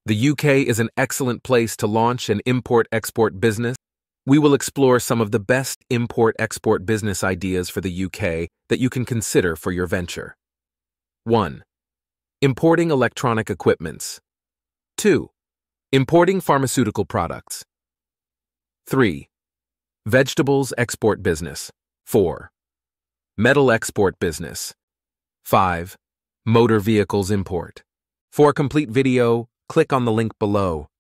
The UK is an excellent place to launch an import-export business. We will explore some of the best import-export business ideas for the UK that you can consider for your venture. 1. Importing electronic equipments. 2. Importing pharmaceutical products. 3. Vegetables export business. 4. Metal export business. 5. Motor vehicles import. For a complete video, click on the link below.